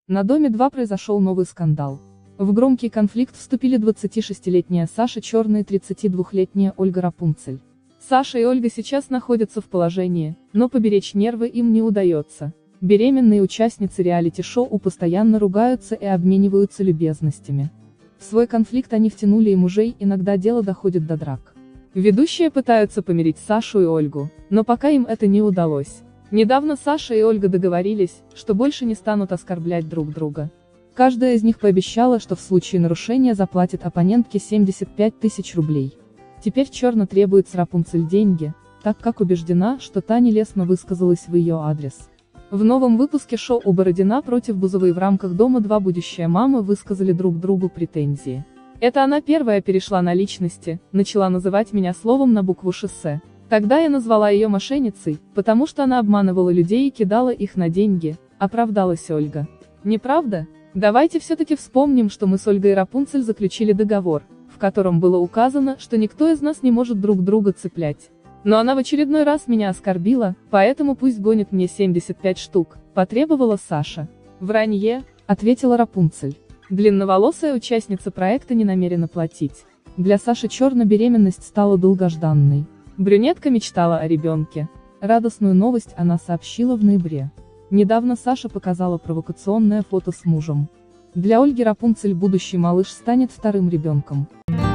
На Доме-2 произошел новый скандал. В громкий конфликт вступили 26-летняя Саша Черн и 32-летняя Ольга Рапунцель. Саша и Ольга сейчас находятся в положении, но поберечь нервы им не удается. Беременные участницы реалити-шоу постоянно ругаются и обмениваются любезностями. В свой конфликт они втянули и мужей, иногда дело доходит до драк. Ведущие пытаются помирить Сашу и Ольгу, но пока им это не удалось. Недавно Саша и Ольга договорились, что больше не станут оскорблять друг друга. Каждая из них пообещала, что в случае нарушения заплатит оппонентке 75 тысяч рублей. Теперь Черна требует с Рапунцель деньги, так как убеждена, что та нелестно высказалась в ее адрес. В новом выпуске шоу у Бородина против Бузовой в рамках Дома-2 будущие мамы высказали друг другу претензии. Это она первая перешла на личности, начала называть меня словом на букву «шоссе». Тогда я назвала ее мошенницей, потому что она обманывала людей и кидала их на деньги, оправдалась Ольга. Неправда? Давайте все-таки вспомним, что мы с Ольгой Рапунцель заключили договор, в котором было указано, что никто из нас не может друг друга цеплять. Но она в очередной раз меня оскорбила, поэтому пусть гонит мне 75 штук, потребовала Саша. Вранье, ответила Рапунцель. Длинноволосая участница проекта не намерена платить. Для Саши Черн беременность стала долгожданной. Брюнетка мечтала о ребенке. Радостную новость она сообщила в ноябре. Недавно Саша показала провокационное фото с мужем. Для Ольги Рапунцель будущий малыш станет вторым ребенком.